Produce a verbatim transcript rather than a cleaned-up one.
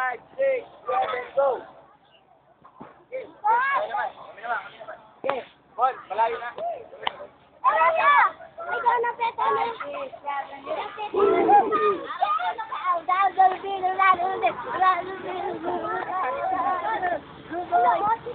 five, six, seven, go! Okay, kami naman, kami naman, kami naman. Okay, Paul, malayo na. Ikaw na peta na.